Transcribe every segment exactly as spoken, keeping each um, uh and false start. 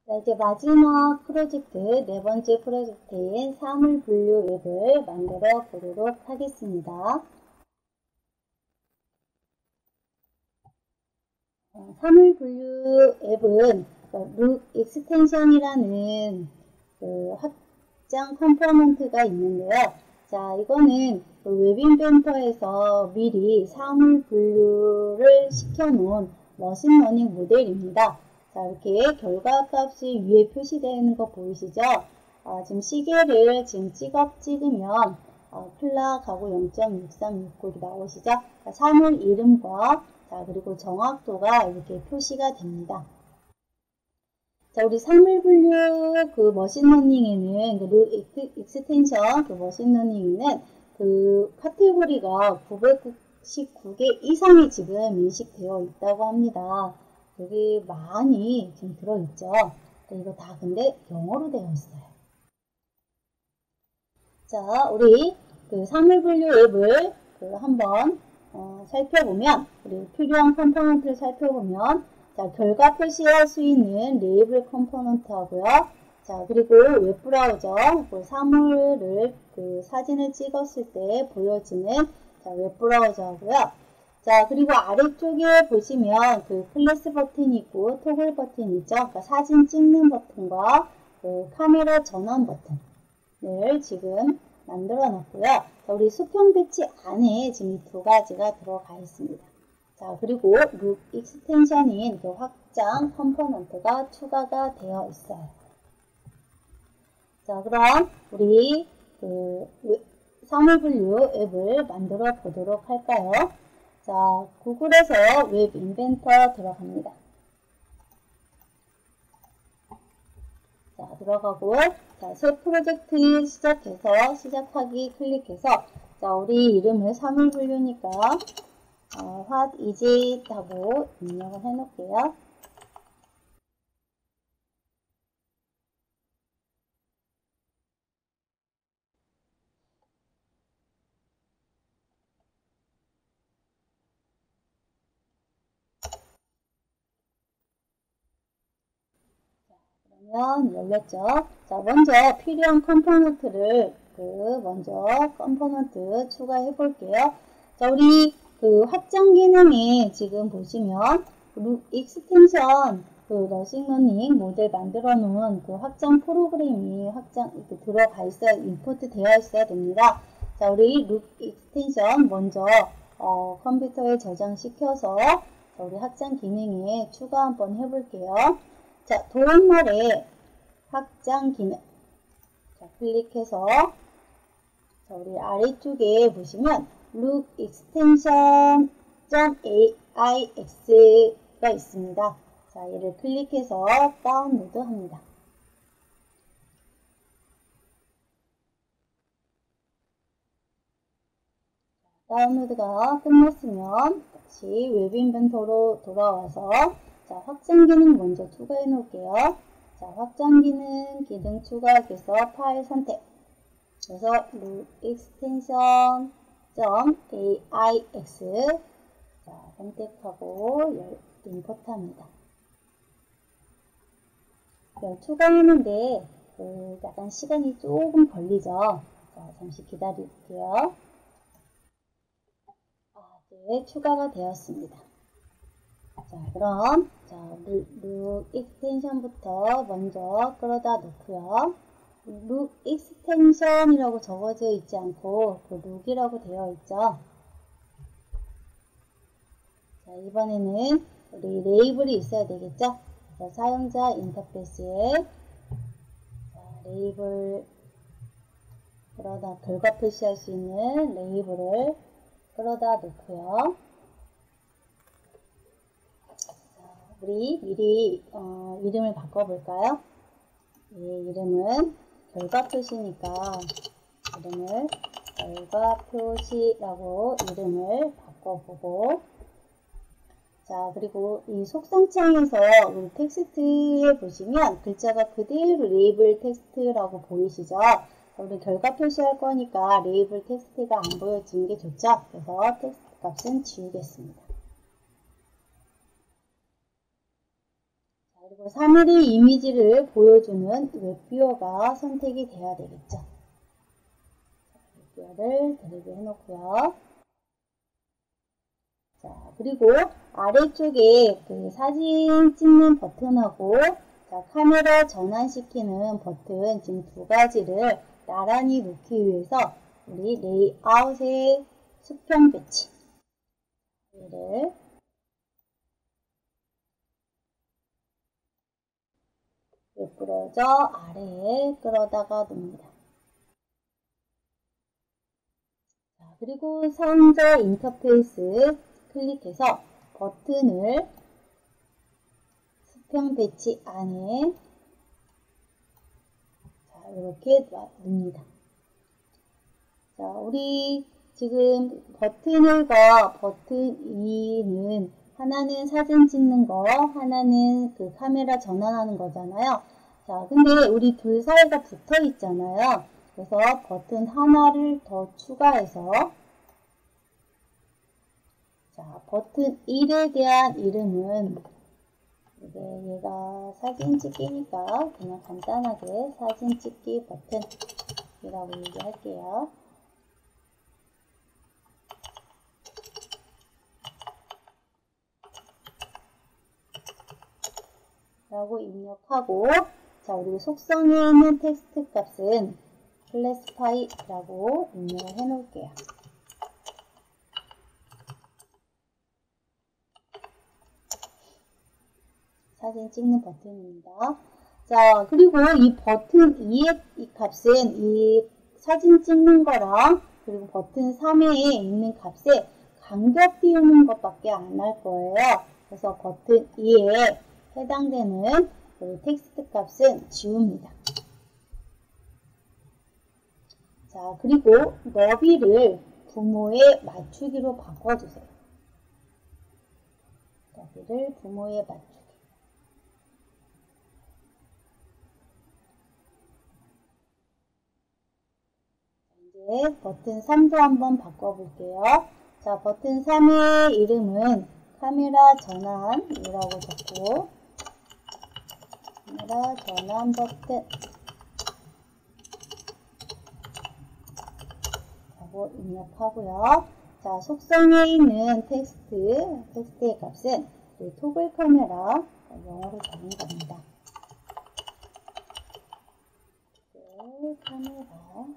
자, 이제 마지막 프로젝트, 네 번째 프로젝트인 사물분류 앱을 만들어 보도록 하겠습니다. 어, 사물분류 앱은 룩 익스텐션이라는 그 확장 컴포넌트가 있는데요. 자, 이거는 그 웹인벤터에서 미리 사물 분류를 시켜놓은 머신러닝 모델입니다. 자, 이렇게 결과값이 위에 표시되어 거 보이시죠? 어, 지금 시계를 지금 찍어 찍으면 어, 플락하고 영 점 육삼육구이 나오시죠? 자, 사물 이름과 자, 그리고 정확도가 이렇게 표시가 됩니다. 자, 우리 사물 분류 그 머신러닝에는, 그 룩 익스텐션 그 머신러닝에는 그 카테고리가 구백구십구 개 이상이 지금 인식되어 있다고 합니다. 되게 많이 지금 들어있죠. 이거 다 근데 영어로 되어 있어요. 자, 우리 그 사물 분류 앱을 그 한번 어, 살펴보면, 우리 필요한 컴포넌트를 살펴보면, 자, 결과 표시할 수 있는 레이블 컴포넌트 하고요. 자, 그리고 웹브라우저, 그 사물을, 그 사진을 찍었을 때 보여지는 자, 웹브라우저 하고요. 자, 그리고 아래쪽에 보시면 그 클래스 버튼이 있고 토글 버튼이 있죠. 그러니까 사진 찍는 버튼과 그 카메라 전원 버튼을 지금 만들어 놨고요. 자, 우리 수평 배치 안에 지금 이 두 가지가 들어가 있습니다. 자, 그리고 룩 익스텐션인 그 확장 컴포넌트가 추가가 되어 있어요. 자, 그럼 우리 그 사물분류 앱을 만들어 보도록 할까요? 자, 구글에서 웹 인벤터 들어갑니다. 자, 들어가고, 자, 새 프로젝트 시작해서, 시작하기 클릭해서, 자, 우리 이름을 사물분류니까, 어, what is it 하고 입력을 해 놓을게요. 그러면 열렸죠. 자, 먼저 필요한 컴포넌트를 그 먼저 컴포넌트 추가해 볼게요. 자, 우리 그 확장 기능에 지금 보시면 룩 익스텐션 그 머신러닝 모델 만들어 놓은 그 확장 프로그램이 확장 이렇게 들어가 있어야, 임포트 되어 있어야 됩니다. 자, 우리 룩 익스텐션 먼저 어, 컴퓨터에 저장시켜서 자, 우리 확장 기능에 추가 한번 해볼게요. 자, 도안말에 확장 기능. 자, 클릭해서, 자, 우리 아래쪽에 보시면, 룩 익스텐션 에이아이엑스가 있습니다. 자, 얘를 클릭해서 다운로드 합니다. 다운로드가 끝났으면, 다시 웹 인벤터로 돌아와서, 자, 확장 기능 먼저 추가해 놓을게요. 자, 확장 기능, 기능 추가하기 위해서 파일 선택. 그래서 룩 익스텐션 에이아이엑스 자, 선택하고 임포트 합니다. 네, 추가하는데 그 약간 시간이 조금 걸리죠. 자, 잠시 기다릴게요. 아, 네, 추가가 되었습니다. 자, 그럼 자, 룩 익스텐션부터 먼저 끌어다 놓고요. 룩 익스텐션이라고 적어져 있지 않고 그 룩이라고 되어 있죠. 자, 이번에는 우리 레이블이 있어야 되겠죠. 자, 사용자 인터페이스에 자, 레이블 끌어다 결과 표시할 수 있는 레이블을 끌어다 놓고요. 우리 미리 어, 이름을 바꿔볼까요? 예, 이름은 결과 표시니까 이름을 결과 표시라고 이름을 바꿔보고, 자, 그리고 이 속성창에서 우리 텍스트에 보시면 글자가 그대로 레이블 텍스트라고 보이시죠? 우리 결과 표시할 거니까 레이블 텍스트가 안 보여지는 게 좋죠? 그래서 텍스트 값은 지우겠습니다. 그리고 삼 일의 이미지를 보여주는 웹뷰어가 선택이 돼야 되겠죠. 웹뷰어를 드래그 해놓고요. 자, 그리고 아래쪽에 그 사진 찍는 버튼하고 자, 카메라 전환시키는 버튼 지금 두 가지를 나란히 놓기 위해서 우리 레이아웃의 수평 배치 얘를 웹브라우저 아래에 끌어다가 놉니다. 자, 그리고 선저 인터페이스 클릭해서 버튼을 수평 배치 안에 자, 이렇게 놉니다. 자, 우리 지금 버튼 일과 버튼 이는 하나는 사진 찍는 거, 하나는 그 카메라 전환하는 거잖아요. 자, 근데 우리 둘 사이가 붙어 있잖아요. 그래서 버튼 하나를 더 추가해서 자, 버튼 일에 대한 이름은 이제 얘가 사진 찍기니까 그냥 간단하게 사진 찍기 버튼이라고 얘기할게요. 라고 입력하고 자, 그리고 속성에 있는 텍스트 값은 클래스파이라고 입력을 해 놓을게요. 사진 찍는 버튼입니다. 자, 그리고 이 버튼 이의 이 값은 이 사진 찍는 거랑 그리고 버튼 삼에 있는 값에 간격 띄우는 것밖에 안 할 거예요. 그래서 버튼 이에 해당되는 텍스트 값은 지웁니다. 자, 그리고 너비를 부모에 맞추기로 바꿔주세요. 너비를 부모에 맞추기. 이제 버튼 삼도 한번 바꿔볼게요. 자, 버튼 삼의 이름은 카메라 전환이라고 적고 카메라 전환 버튼 라고 입력하고요. 자, 속성에 있는 텍스트, 텍스트의 값은 토글 카메라 영어로 적은 겁니다. 토글 카메라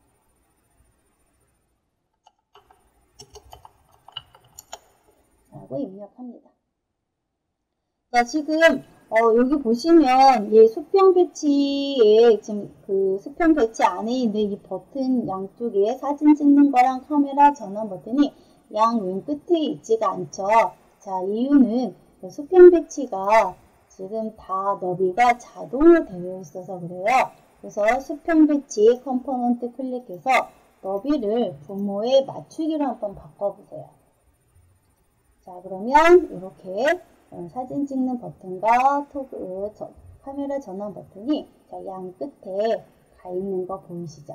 라고 입력합니다. 자, 지금 어, 여기 보시면 이 수평 배치에 지금 그 수평 배치 안에 있는 이 버튼 양쪽에 사진 찍는 거랑 카메라 전환 버튼이 양 왼 끝에 있지가 않죠. 자, 이유는 그 수평 배치가 지금 다 너비가 자동으로 되어 있어서 그래요. 그래서 수평 배치 컴포넌트 클릭해서 너비를 부모에 맞추기로 한번 바꿔보세요. 자, 그러면 이렇게 사진 찍는 버튼과 토글, 저, 카메라 전환 버튼이 자, 양 끝에 가 있는 거 보이시죠?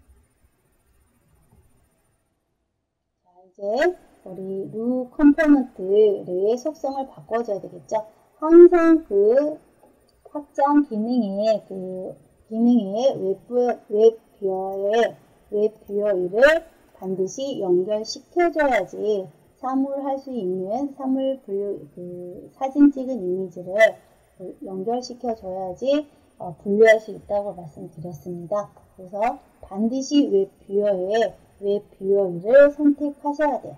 자, 이제 우리 루 컴포넌트의 속성을 바꿔줘야 되겠죠? 항상 그 확장 기능의 그 기능의 웹, 웹뷰어의 웹뷰어를 반드시 연결시켜줘야지 사물할 수 있는 사물 분류, 그 사진 찍은 이미지를 연결시켜 줘야지 어, 분류할 수 있다고 말씀드렸습니다. 그래서 반드시 웹뷰어에 웹뷰어를 선택하셔야 돼요.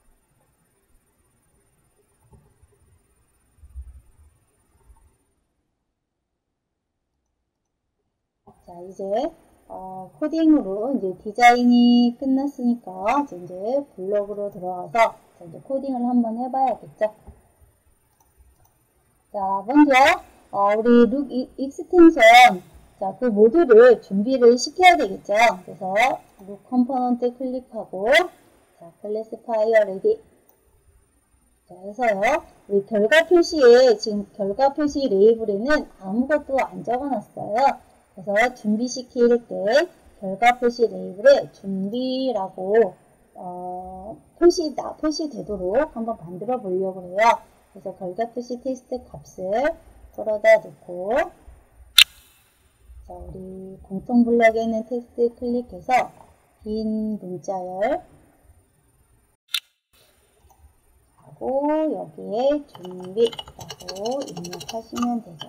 자, 이제 어, 코딩으로 이제 디자인이 끝났으니까 이제 블록으로 들어가서 이제 코딩을 한번 해봐야겠죠. 자, 먼저 어, 우리 룩 익스텐션 자, 그 모듈을 준비를 시켜야 되겠죠. 그래서 룩 컴포넌트 클릭하고 자, 클래스파이어 레디 자, 해서요. 우리 결과 표시에 지금 결과 표시 레이블에는 아무것도 안 적어놨어요. 그래서 준비시킬 때 결과 표시 레이블에 준비라고 어, 표시, 표시되도록 한번 만들어 보려고 해요. 그래서 결과 표시 테스트 값을 끌어다 놓고, 자, 우리 공통 블럭에 있는 텍스트 클릭해서 빈 문자열 하고 여기에 준비라고 입력하시면 되죠.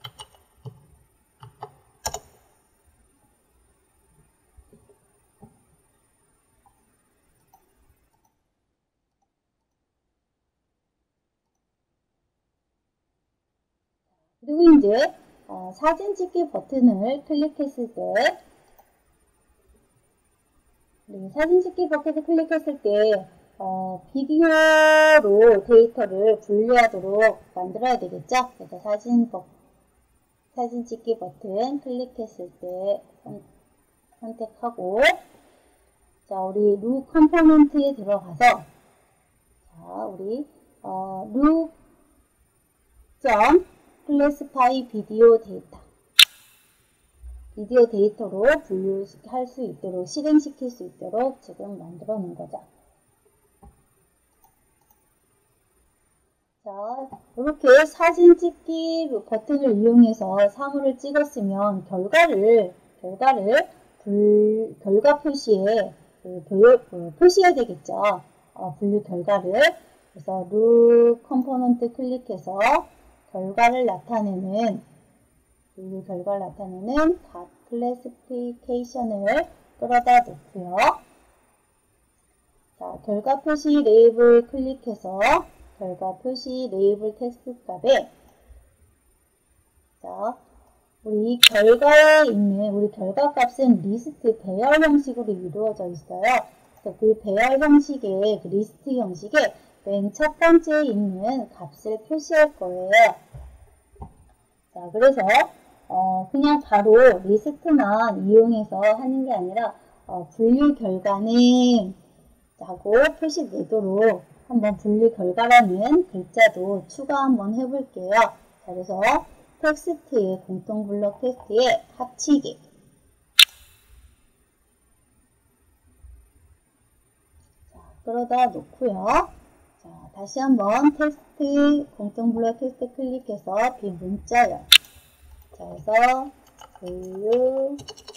그리고 이제 어, 사진 찍기 버튼을 클릭했을 때, 네, 사진 찍기 버튼을 클릭했을 때 어, 비디오로 데이터를 분리하도록 만들어야 되겠죠. 그래서 사진, 버, 사진 찍기 버튼 클릭했을 때 선, 선택하고, 자, 우리 루 컴포넌트에 들어가서, 자, 우리 어, 루 점 클래스파이 비디오 데이터, 비디오 데이터로 분류할 수 있도록, 실행시킬 수 있도록 지금 만들어 놓은 거죠. 자, 이렇게 사진 찍기 버튼을 이용해서 사물을 찍었으면 결과를, 결과를 불, 결과 표시에 그, 그, 표시해야 되겠죠. 어, 분류 결과를. 그래서 루 컴포넌트 클릭해서 결과를 나타내는, 분류 결과를 나타내는 각 클래시피케이션을 끌어다 놓고요. 자, 결과 표시 레이블 클릭해서 결과 표시 레이블 텍스트 값에, 자, 우리 결과에 있는, 우리 결과 값은 리스트 배열 형식으로 이루어져 있어요. 그래서 그 배열 형식의, 그 리스트 형식에 맨 첫 번째에 있는 값을 표시할 거예요. 자, 그래서 어, 그냥 바로 리스트만 이용해서 하는 게 아니라 어, 분류 결과는 하고 표시 내도록 한번 분류 결과라는 글자도 추가 한번 해볼게요. 자, 그래서 텍스트의 공통 블록 텍스트에 합치기. 자, 끌어다 놓고요. 자, 다시 한번 텍스트 공통 블록 텍스트 클릭해서 빈 문자열. 자, 그래서 분류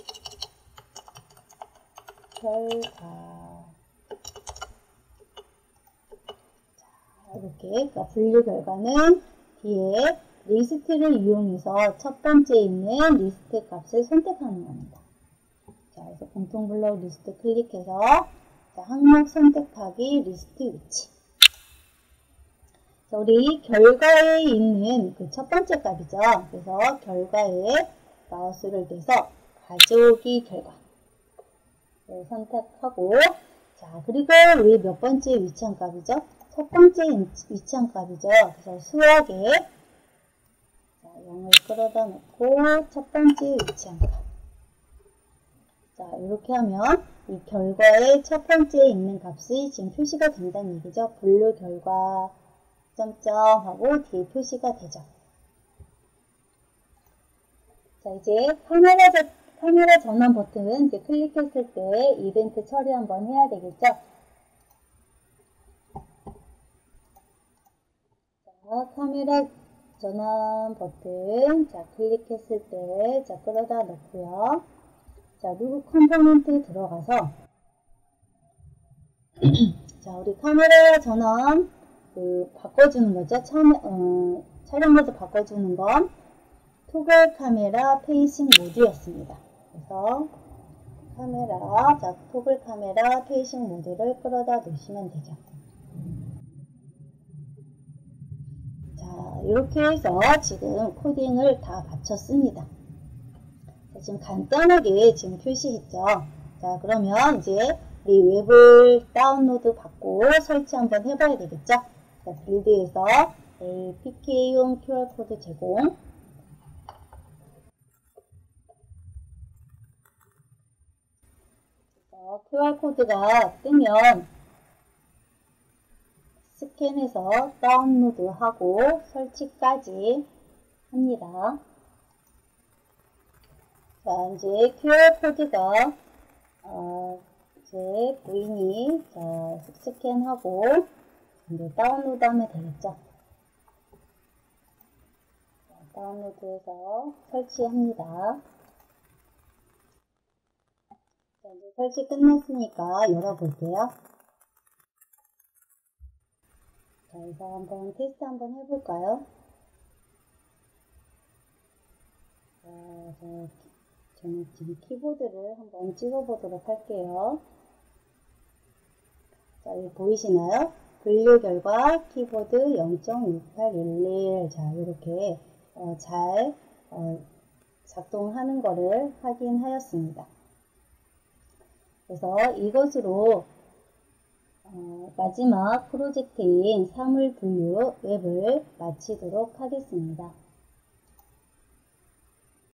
결과. 자, 이렇게 그러니까 분류 결과는 뒤에 리스트를 이용해서 첫 번째에 있는 리스트 값을 선택하는 겁니다. 자, 그래서 공통 블록 리스트 클릭해서, 자, 항목 선택하기 리스트 위치. 자, 우리 결과에 있는 그 첫 번째 값이죠. 그래서 결과에 마우스를 대서 가져오기 결과 네, 선택하고, 자, 그리고 우리 몇 번째 위치한 값이죠? 첫 번째 위치한 값이죠. 그래서 수학에, 자, 영을 끌어다 놓고 첫 번째 위치한 값. 자, 이렇게 하면 이 결과의 첫 번째에 있는 값이 지금 표시가 된다는 얘기죠. 분류 결과 점점 하고 뒤에 표시가 되죠. 자, 이제 카메라, 카메라 전원 버튼 이제 클릭했을 때 이벤트 처리 한번 해야 되겠죠. 자, 카메라 전원 버튼, 자, 클릭했을 때, 자, 끌어다 놓고요. 자, 루 컴포넌트 들어가서, 자, 우리 카메라 전원, 그, 바꿔주는 거죠. 촬, 어, 촬영 모드 바꿔주는 건, 토글 카메라 페이싱 모드였습니다. 그래서, 카메라, 자, 토글 카메라 페이싱 모드를 끌어다 놓으시면 되죠. 자, 이렇게 해서 지금 코딩을 다 마쳤습니다. 자, 지금 간단하게 지금 표시했죠. 자, 그러면 이제 우리 웹을 다운로드 받고 설치 한번 해봐야 되겠죠. 자, 빌드에서 피케이용 큐알코드 제공. 큐알코드가 뜨면 스캔해서 다운로드하고 설치까지 합니다. 자, 이제 큐알코드가 어, 이제 부인이 자, 스캔하고 이제 다운로드 하면 되겠죠. 다운로드해서 설치합니다. 자, 이제 설치 끝났으니까 열어볼게요. 자, 그래서 한번 테스트 한번 해볼까요? 자, 저, 저는 지금 키보드를 한번 찍어보도록 할게요. 자, 여기 보이시나요? 분류 결과 키보드 영 점 육팔일일. 자, 이렇게 어, 잘 어, 작동하는 것을 확인하였습니다. 그래서 이것으로 어, 마지막 프로젝트인 사물분류 웹을 마치도록 하겠습니다.